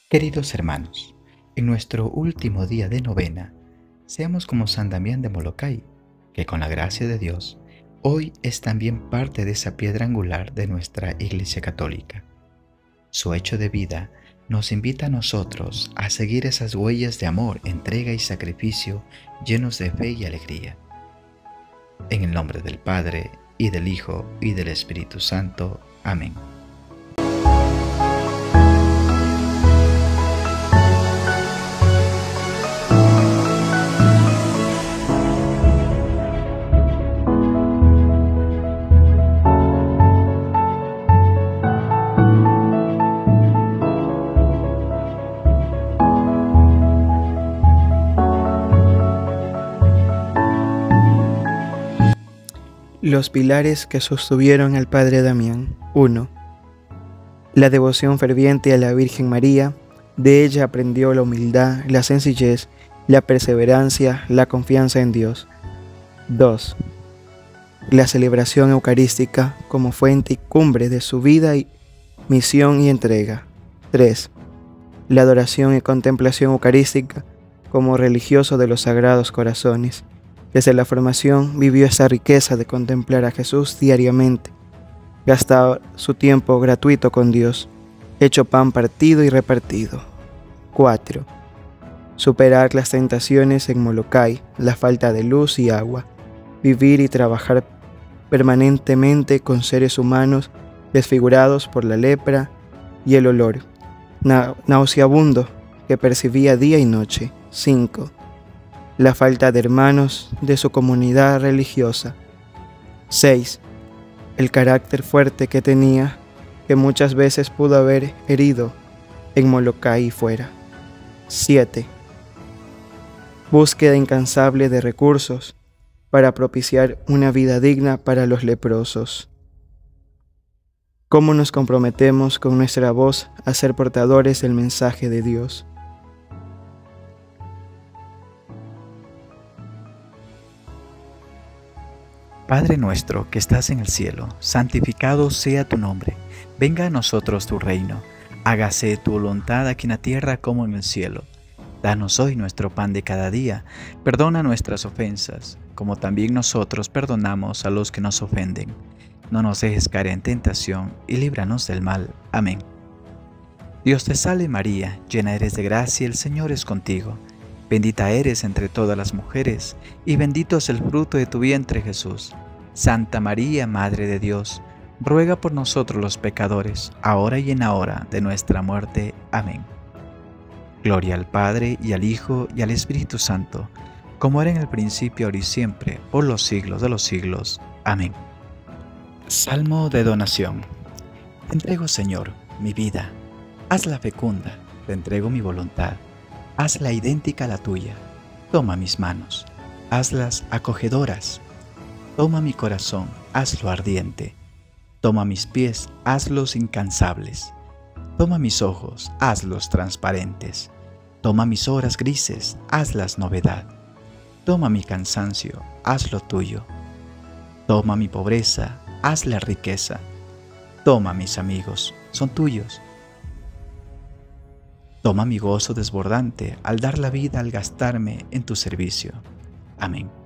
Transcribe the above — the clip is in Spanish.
Queridos hermanos, en nuestro último día de novena, seamos como San Damián de Molokai, que con la gracia de Dios, hoy es también parte de esa piedra angular de nuestra Iglesia Católica. Su hecho de vida nos invita a nosotros a seguir esas huellas de amor, entrega y sacrificio llenos de fe y alegría. En el nombre del Padre, y del Hijo, y del Espíritu Santo. Amén. Los pilares que sostuvieron al Padre Damián. 1. La devoción ferviente a la Virgen María. De ella aprendió la humildad, la sencillez, la perseverancia, la confianza en Dios. 2. La celebración eucarística como fuente y cumbre de su vida, misión y entrega. 3. La adoración y contemplación eucarística como religioso de los Sagrados Corazones. Desde la formación vivió esa riqueza de contemplar a Jesús diariamente, gastar su tiempo gratuito con Dios, hecho pan partido y repartido. 4. Superar las tentaciones en Molokai, la falta de luz y agua, vivir y trabajar permanentemente con seres humanos desfigurados por la lepra y el olor nauseabundo que percibía día y noche. 5. La falta de hermanos de su comunidad religiosa. 6. El carácter fuerte que tenía, que muchas veces pudo haber herido en Molokai y fuera. 7. Búsqueda incansable de recursos para propiciar una vida digna para los leprosos. ¿Cómo nos comprometemos con nuestra voz a ser portadores del mensaje de Dios? Padre nuestro que estás en el cielo, santificado sea tu nombre. Venga a nosotros tu reino. Hágase tu voluntad aquí en la tierra como en el cielo. Danos hoy nuestro pan de cada día. Perdona nuestras ofensas, como también nosotros perdonamos a los que nos ofenden. No nos dejes caer en tentación y líbranos del mal. Amén. Dios te salve María, llena eres de gracia, el Señor es contigo. Bendita eres entre todas las mujeres, y bendito es el fruto de tu vientre Jesús. Santa María, Madre de Dios, ruega por nosotros los pecadores, ahora y en la hora de nuestra muerte. Amén. Gloria al Padre, y al Hijo, y al Espíritu Santo, como era en el principio, ahora y siempre, por los siglos de los siglos. Amén. Salmo de donación. Te entrego, Señor, mi vida. Hazla fecunda, te entrego mi voluntad. Hazla idéntica a la tuya. Toma mis manos, hazlas acogedoras. Toma mi corazón, hazlo ardiente. Toma mis pies, hazlos incansables. Toma mis ojos, hazlos transparentes. Toma mis horas grises, hazlas novedad. Toma mi cansancio, hazlo tuyo. Toma mi pobreza, hazla riqueza. Toma mis amigos, son tuyos. Toma mi gozo desbordante al dar la vida, al gastarme en tu servicio. Amén.